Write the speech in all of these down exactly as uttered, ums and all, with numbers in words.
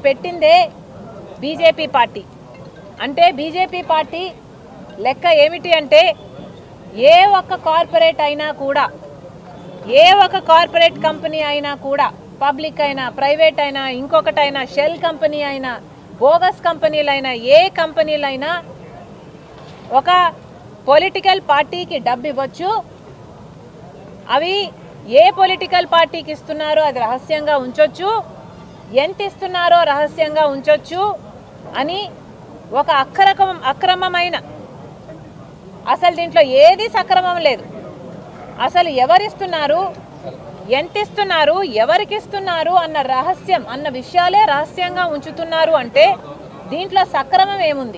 పెట్టిందే BJP party. అంటే BJP party లెక్క ఏమిటి అంటే ఏ ఒక్క కార్పొరేట్ అయినా కూడా, ఏ ఒక్క కార్పొరేట్ కంపెనీ అయినా కూడా, పబ్లిక్ అయినా ప్రైవేట్ అయినా ఇంకొకటైనా షెల్ కంపెనీ అయినా బోగస్ కంపెనీలైనా ఏ కంపెనీలైనా ఒక పొలిటికల్ పార్టీకి డబ్బు ఇవ్వచ్చు. అవి ఏ పొలిటికల్ పార్టీకి ఇస్తున్నారో అది రహస్యంగా ఉంచొచ్చు, ఎంత ఇస్తున్నారో రహస్యంగా ఉంచొచ్చు అని ఒక అక్రమం అక్రమమైన అసలు దీంట్లో ఏది సక్రమం లేదు. అసలు ఎవరిస్తున్నారు, ఎంత ఇస్తున్నారు, ఎవరికి ఇస్తున్నారు అన్న రహస్యం అన్న విషయాలే రహస్యంగా ఉంచుతున్నారు. అంటే దీంట్లో సక్రమం ఏముంది?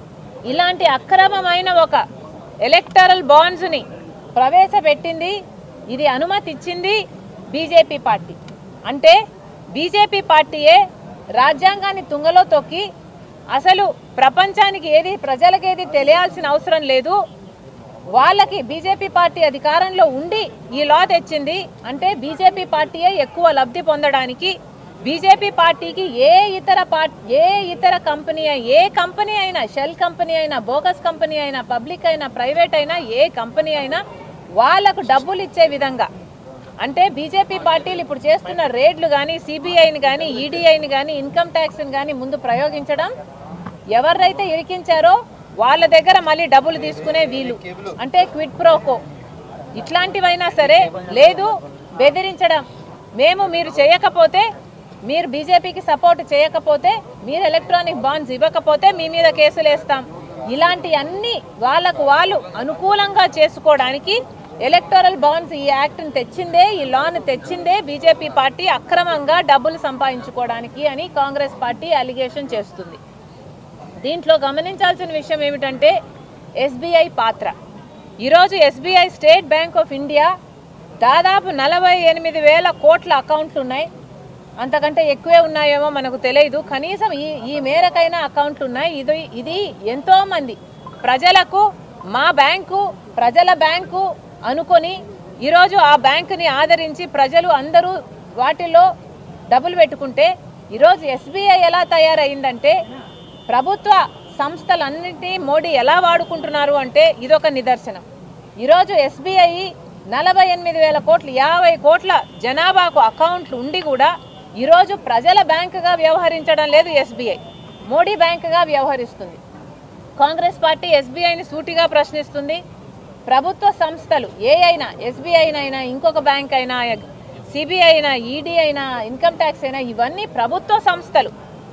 ఇలాంటి అక్రమమైన ఒక ఎలక్టరల్ బాండ్స్ని ప్రవేశపెట్టింది, ఇది అనుమతి ఇచ్చింది బీజేపీ పార్టీ. అంటే బీజేపీ పార్టీయే రాజ్యాంగాన్ని తుంగలో తొక్కి అసలు ప్రపంచానికి ఏది ప్రజలకు ఏది తెలియాల్సిన అవసరం లేదు, వాళ్ళకి బీజేపీ పార్టీ అధికారంలో ఉండి ఈ లా తెచ్చింది. అంటే బీజేపీ పార్టీయే ఎక్కువ లబ్ధి పొందడానికి, బీజేపీ పార్టీకి ఏ ఇతర పార్టీ ఏ ఇతర కంపెనీ ఏ కంపెనీ అయినా, షెల్ కంపెనీ అయినా, బోగస్ కంపెనీ అయినా, పబ్లిక్ అయినా, ప్రైవేట్ అయినా ఏ కంపెనీ అయినా వాళ్లకు డబ్బులు ఇచ్చే విధంగా, అంటే బీజేపీ పార్టీలు ఇప్పుడు చేస్తున్న రేడ్లు కానీ, సిబిఐని కానీ, ఈడీఐని కానీ, ఇన్కమ్ ట్యాక్స్ని కానీ ముందు ప్రయోగించడం, ఎవరైతే ఇరికించారో వాళ్ళ దగ్గర మళ్ళీ డబ్బులు తీసుకునే వీలు, అంటే క్విడ్ ప్రోకో ఇట్లాంటివైనా సరే, లేదు బెదిరించడం, మేము మీరు చేయకపోతే, మీరు బీజేపీకి సపోర్ట్ చేయకపోతే, మీరు ఎలక్ట్రానిక్ బాండ్స్ ఇవ్వకపోతే మీ మీద కేసులు వేస్తాం, ఇలాంటి అన్ని వాళ్ళకు వాళ్ళు అనుకూలంగా చేసుకోవడానికి ఎలక్టోరల్ బాండ్స్ ఈ యాక్ట్ని తెచ్చిందే, ఈ లాను తెచ్చిందే బీజేపీ పార్టీ అక్రమంగా డబ్బులు సంపాదించుకోవడానికి అని కాంగ్రెస్ పార్టీ అలిగేషన్ చేస్తుంది. దీంట్లో గమనించాల్సిన విషయం ఏమిటంటే ఎస్బీఐ పాత్ర. ఈరోజు SBI State Bank of India దాదాపు నలభై ఎనిమిది వేల కోట్ల అకౌంట్లు ఉన్నాయి, అంతకంటే ఎక్కువే ఉన్నాయేమో మనకు తెలియదు, కనీసం ఈ ఈ మేరకైనా అకౌంట్లు ఉన్నాయి. ఇది ఇది ఎంతోమంది ప్రజలకు మా బ్యాంకు ప్రజల బ్యాంకు అనుకొని ఈరోజు ఆ బ్యాంకుని ఆదరించి ప్రజలు అందరూ వాటిలో డబ్బులు పెట్టుకుంటే, ఈరోజు ఎస్బీఐ ఎలా తయారైందంటే ప్రభుత్వ సంస్థలన్నింటినీ మోడీ ఎలా వాడుకుంటున్నారు అంటే ఇదొక నిదర్శనం. ఈరోజు ఎస్బీఐ నలభై ఎనిమిది వేల కోట్లు యాభై కోట్ల జనాభాకు అకౌంట్లు ఉండి కూడా ఈరోజు ప్రజల బ్యాంకుగా వ్యవహరించడం లేదు, ఎస్బీఐ మోడీ బ్యాంకుగా వ్యవహరిస్తుంది. కాంగ్రెస్ పార్టీ ఎస్బీఐని సూటిగా ప్రశ్నిస్తుంది. ప్రభుత్వ సంస్థలు ఏ అయినా, ఎస్బీఐనైనా, ఇంకొక బ్యాంక్ అయినా, సిబిఐ అయినా, ఈడీ అయినా, ఇన్కమ్ ట్యాక్స్ అయినా, ఇవన్నీ ప్రభుత్వ సంస్థలు,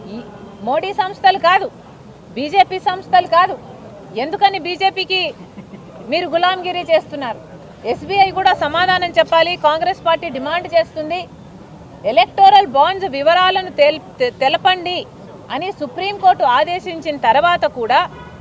మోడీ సంస్థలు కాదు, బీజేపీ సంస్థలు కాదు. ఎందుకని బీజేపీకి మీరు గులాంగిరి చేస్తున్నారు? ఎస్బీఐ కూడా సమాధానం చెప్పాలి. కాంగ్రెస్ పార్టీ డిమాండ్ చేస్తుంది, ఎలక్టోరల్ బాండ్స్ వివరాలను తెలపండి అని సుప్రీంకోర్టు ఆదేశించిన తర్వాత కూడా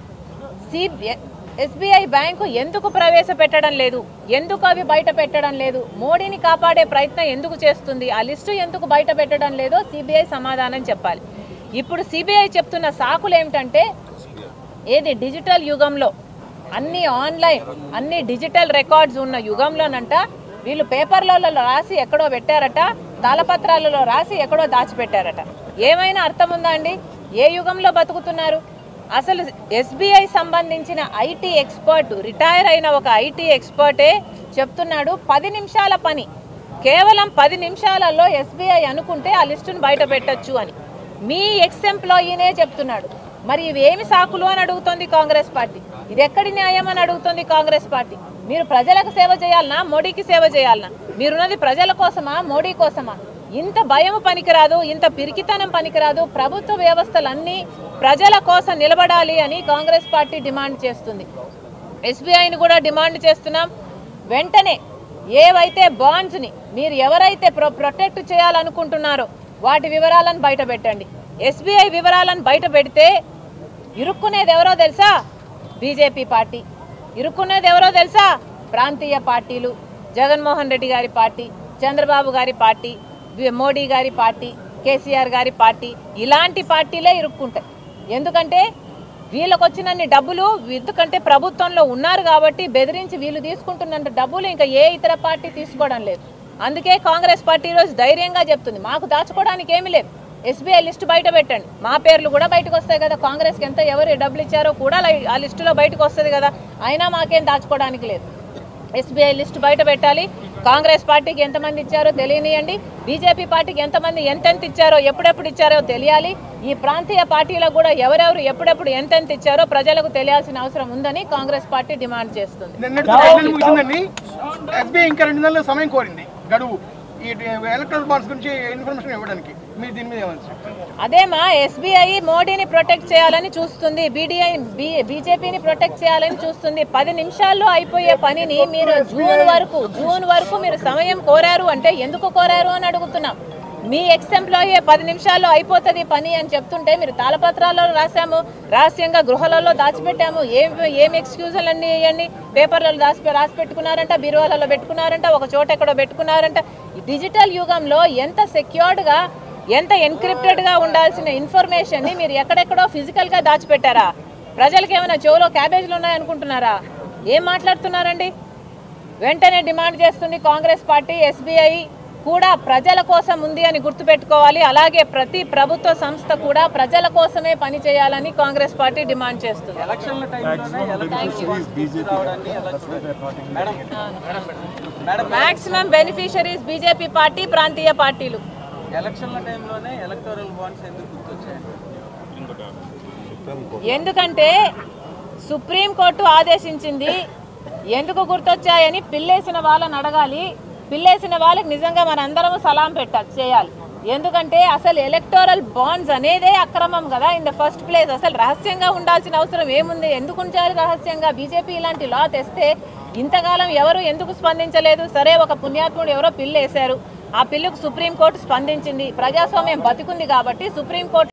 సిబిఐ ఎస్బీఐ బ్యాంకు ఎందుకు ప్రవేశపెట్టడం లేదు, ఎందుకు అవి బయట పెట్టడం లేదు, మోడీని కాపాడే ప్రయత్నం ఎందుకు చేస్తుంది, ఆ లిస్టు ఎందుకు బయట పెట్టడం లేదో సిబిఐ సమాధానం చెప్పాలి. ఇప్పుడు సిబిఐ చెప్తున్న సాకులు ఏమిటంటే, ఏది డిజిటల్ యుగంలో అన్ని ఆన్లైన్ అన్ని డిజిటల్ రికార్డ్స్ ఉన్న యుగంలోనంట వీళ్ళు పేపర్లలో రాసి ఎక్కడో పెట్టారట, తాళపత్రాలలో రాసి ఎక్కడో దాచిపెట్టారట. ఏమైనా అర్థం ఉందా అండి? ఏ యుగంలో బతుకుతున్నారు? అసలు ఎస్బీఐ సంబంధించిన ఐటీ ఎక్స్పర్ట్, రిటైర్ అయిన ఒక ఐటీ ఎక్స్పర్టే చెప్తున్నాడు, పది నిమిషాల పని, కేవలం పది నిమిషాలలో ఎస్బీఐ అనుకుంటే ఆ లిస్టును బయట పెట్టచ్చు అని మీ ఎక్స్ ఎంప్లాయీనే చెప్తున్నాడు. మరి ఇవి ఏమి సాకులు అని అడుగుతోంది కాంగ్రెస్ పార్టీ. ఇది ఎక్కడి న్యాయం అని అడుగుతోంది కాంగ్రెస్ పార్టీ. మీరు ప్రజలకు సేవ చేయాలనా, మోడీకి సేవ చేయాలనా? మీరున్నది ప్రజల కోసమా, మోడీ కోసమా? ఇంత భయం పనికిరాదు, ఇంత పిరికితనం పనికిరాదు. ప్రభుత్వ వ్యవస్థలన్నీ ప్రజల కోసం నిలబడాలి అని కాంగ్రెస్ పార్టీ డిమాండ్ చేస్తుంది. ఎస్బీఐని కూడా డిమాండ్ చేస్తున్నాం, వెంటనే ఏవైతే బాండ్స్ని మీరు ఎవరైతే ప్రొ ప్రొటెక్ట్ చేయాలనుకుంటున్నారో వాటి వివరాలను బయట పెట్టండి. ఎస్బీఐ వివరాలను బయట పెడితే ఇరుక్కునేది ఎవరో తెలుసా? BJP party. ఇరుక్కునేది ఎవరో తెలుసా? ప్రాంతీయ పార్టీలు, జగన్మోహన్ రెడ్డి గారి పార్టీ, చంద్రబాబు గారి పార్టీ, మోడీ గారి పార్టీ, కేసీఆర్ గారి పార్టీ, ఇలాంటి పార్టీలే ఇరుక్కుంటాయి. ఎందుకంటే వీళ్ళకు వచ్చినన్ని డబ్బులు, ఎందుకంటే ప్రభుత్వంలో ఉన్నారు కాబట్టి బెదిరించి వీళ్ళు తీసుకుంటున్న డబ్బులు ఇంకా ఏ ఇతర పార్టీ తీసుకోవడం లేదు. అందుకే కాంగ్రెస్ పార్టీ ఈరోజు ధైర్యంగా చెప్తుంది, మాకు దాచుకోవడానికి ఏమీ లేదు, ఎస్బీఐ లిస్టు బయట పెట్టండి, మా పేర్లు కూడా బయటకు వస్తాయి కదా, కాంగ్రెస్కి ఎంత ఎవరు డబ్బులు ఇచ్చారో కూడా ఆ లిస్టులో బయటకు వస్తుంది కదా, అయినా మాకేం దాచుకోవడానికి లేదు. ఎస్బీఐ లిస్టు బయట పెట్టాలి. కాంగ్రెస్ పార్టీకి ఎంతమంది ఇచ్చారో తెలియనియండి, బీజేపీ పార్టీకి ఎంతమంది ఎంతెంత ఇచ్చారో ఎప్పుడెప్పుడు ఇచ్చారో తెలియాలి. ఈ ప్రాంతీయ పార్టీలకు కూడా ఎవరెవరు ఎప్పుడెప్పుడు ఎంతెంత ఇచ్చారో ప్రజలకు తెలియాల్సిన అవసరం ఉందని కాంగ్రెస్ పార్టీ డిమాండ్ చేస్తుంది. సమయం కోరింది గడువు ఈ ఎలక్ట్రల్ బాండ్స్ గురించి ఇన్ఫర్మేషన్ ఇవ్వడానికి, మీరు దీని మీద ఏమన్నారు? అదేమా, ఎస్బీఐ మోడీని ప్రొటెక్ట్ చేయాలని చూస్తుంది, బీడీఐ బీజేపీని ప్రొటెక్ట్ చేయాలని చూస్తుంది. పది నిమిషాల్లో అయిపోయే పనిని మీరు జూన్ వరకు జూన్ వరకు మీరు సమయం కోరారు అంటే ఎందుకు కోరారు అని అడుగుతున్నాం. మీ ఎక్స్ ఎంప్లాయీ పది నిమిషాల్లో అయిపోతుంది పని అని చెప్తుంటే మీరు తాళపత్రాల్లో రాసాము, రహస్యంగా గృహాలలో దాచిపెట్టాము, ఏం ఏం ఎక్స్క్యూజులు అన్నీ ఇవ్వండి, పేపర్లలో దాచి రాసి పెట్టుకున్నారంట, బీరువాలలో పెట్టుకున్నారంట, ఒక చోట ఎక్కడో పెట్టుకున్నారంట. డిజిటల్ యుగంలో ఎంత సెక్యూర్డ్గా ఎంత ఎన్క్రిప్టెడ్గా ఉండాల్సిన ఇన్ఫర్మేషన్ని మీరు ఎక్కడెక్కడో ఫిజికల్గా దాచిపెట్టారా? ప్రజలకు ఏమైనా చెవులో క్యాబేజీలు ఉన్నాయనుకుంటున్నారా? ఏం మాట్లాడుతున్నారండి? వెంటనే డిమాండ్ చేస్తుంది కాంగ్రెస్ పార్టీ, ఎస్బీఐ కూడా ప్రజల కోసం ఉంది అని గుర్తుపెట్టుకోవాలి. అలాగే ప్రతి ప్రభుత్వ సంస్థ కూడా ప్రజల కోసమే పనిచేయాలని కాంగ్రెస్ పార్టీ డిమాండ్ చేస్తుంది. మాక్సిమం బెనిఫిషరీస్ బీజేపీ పార్టీ, ప్రాంతీయ పార్టీలు. ఎందుకంటే సుప్రీంకోర్టు ఆదేశించింది. ఎందుకు గుర్తొచ్చాయని పిల్లేసిన వాళ్ళని అడగాలి. పిల్లేసిన వాళ్ళకి నిజంగా మనందరము సలాం పెట్టాలి చేయాలి. ఎందుకంటే అసలు ఎలక్టోరల్ బాండ్స్ అనేదే అక్రమం కదా ఇన్ ద ఫస్ట్ ప్లేస్. అసలు రహస్యంగా ఉండాల్సిన అవసరం ఏముంది? ఎందుకు ఉంచాలి రహస్యంగా? బీజేపీ ఇలాంటి లా తెస్తే ఇంతకాలం ఎవరు ఎందుకు స్పందించలేదు? సరే, ఒక పుణ్యాత్ముడు ఎవరో పిల్లు వేశారు, ఆ పిల్లుకు సుప్రీంకోర్టు స్పందించింది. ప్రజాస్వామ్యం బతికుంది కాబట్టి సుప్రీంకోర్టు